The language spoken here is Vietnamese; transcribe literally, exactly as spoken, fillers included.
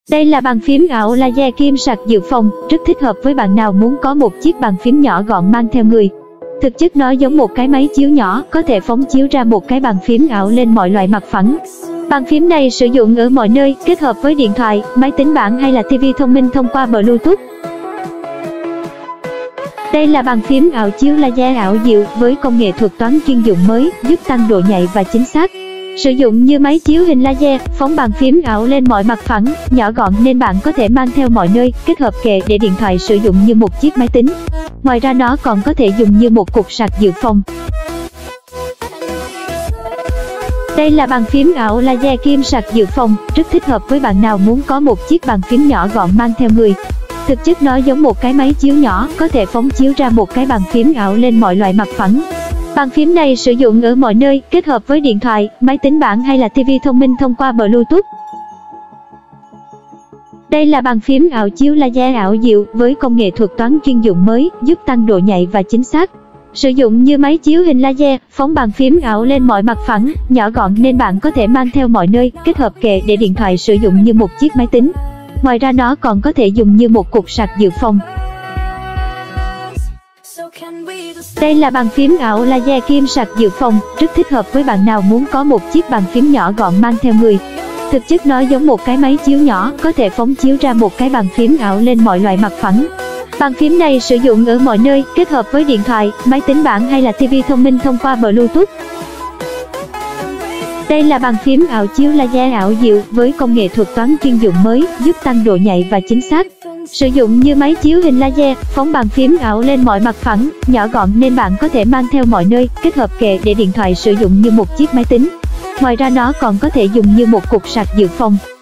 Đây là bàn phím ảo laser kim sạc dự phòng, rất thích hợp với bạn nào muốn có một chiếc bàn phím nhỏ gọn mang theo người. Thực chất nó giống một cái máy chiếu nhỏ, có thể phóng chiếu ra một cái bàn phím ảo lên mọi loại mặt phẳng. Bàn phím này sử dụng ở mọi nơi, kết hợp với điện thoại, máy tính bảng hay là ti vi thông minh thông qua Bluetooth. Đây là bàn phím ảo chiếu laser ảo diệu với công nghệ thuật toán chuyên dụng mới, giúp tăng độ nhạy và chính xác. Sử dụng như máy chiếu hình laser, phóng bàn phím ảo lên mọi mặt phẳng, nhỏ gọn nên bạn có thể mang theo mọi nơi, kết hợp kệ để điện thoại sử dụng như một chiếc máy tính. Ngoài ra nó còn có thể dùng như một cục sạc dự phòng. Đây là bàn phím ảo laser kim sạc dự phòng, rất thích hợp với bạn nào muốn có một chiếc bàn phím nhỏ gọn mang theo người. Thực chất nó giống một cái máy chiếu nhỏ, có thể phóng chiếu ra một cái bàn phím ảo lên mọi loại mặt phẳng. Bàn phím này sử dụng ở mọi nơi, kết hợp với điện thoại, máy tính bảng hay là ti vi thông minh thông qua Bluetooth. Đây là bàn phím ảo chiếu laser ảo diệu với công nghệ thuật toán chuyên dụng mới, giúp tăng độ nhạy và chính xác. Sử dụng như máy chiếu hình laser, phóng bàn phím ảo lên mọi mặt phẳng, nhỏ gọn nên bạn có thể mang theo mọi nơi, kết hợp kệ để điện thoại sử dụng như một chiếc máy tính. Ngoài ra nó còn có thể dùng như một cục sạc dự phòng. Đây là bàn phím ảo laser kim sạc dự phòng, rất thích hợp với bạn nào muốn có một chiếc bàn phím nhỏ gọn mang theo người. Thực chất nó giống một cái máy chiếu nhỏ, có thể phóng chiếu ra một cái bàn phím ảo lên mọi loại mặt phẳng. Bàn phím này sử dụng ở mọi nơi, kết hợp với điện thoại, máy tính bảng hay là ti vi thông minh thông qua Bluetooth. Đây là bàn phím ảo chiếu laser ảo diệu với công nghệ thuật toán chuyên dụng mới, giúp tăng độ nhạy và chính xác. Sử dụng như máy chiếu hình laser, phóng bàn phím ảo lên mọi mặt phẳng, nhỏ gọn nên bạn có thể mang theo mọi nơi, kết hợp kệ để điện thoại sử dụng như một chiếc máy tính. Ngoài ra nó còn có thể dùng như một cục sạc dự phòng.